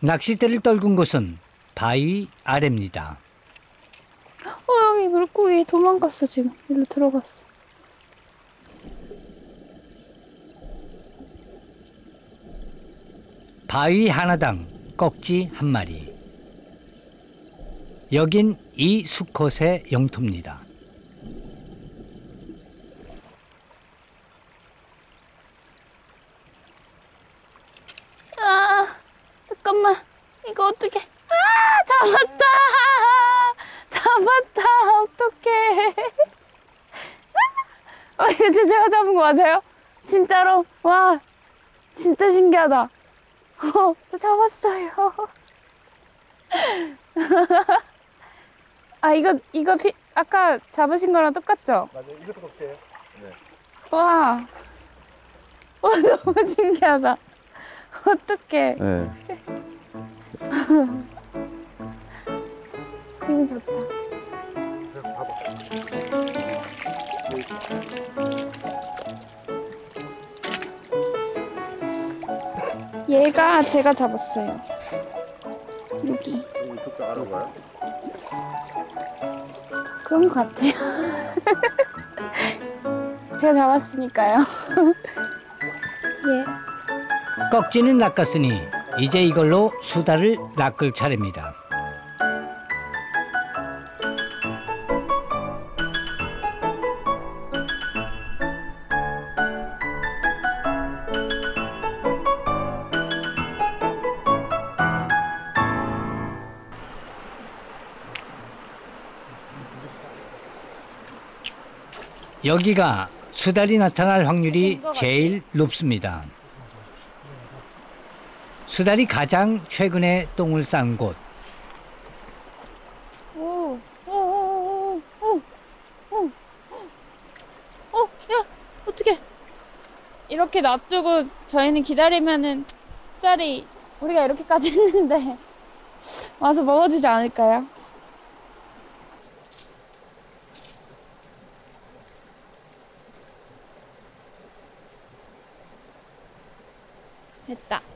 낚싯대를 떨군 곳은 바위 아래입니다. 여기 물고기 도망갔어. 지금 일로 들어갔어. 바위 하나당 꺽지 한 마리. 여긴 이 수컷의 영토입니다. 잠깐만. 이거 어떻게? 잡았다. 잡았다. 어떡해. 이거 진짜 제가 잡은 거 맞아요? 진짜로? 와, 진짜 신기하다. 저 잡았어요. 이거 아까 잡으신 거랑 똑같죠? 맞아요. 이것도 꺽지예요. 네. 와, 너무 신기하다. 어떡해. 네. 기분 좋다. 얘가 제가 잡았어요. 여기. 이쪽도 알아봐요? 그런 것 같아요. 제가 잡았으니까요. 예. 꺽지는 낚았으니 이제 이걸로 수달을 낚을 차례입니다. 여기가 수달이 나타날 확률이 제일 높습니다. 수달이 가장 최근에 똥을 싼 곳. 야, 어떡해. 이렇게 놔두고 저희는 기다리면은 수달이 우리가 이렇게까지 했는데 와서 먹어주지 않을까요? 됐다.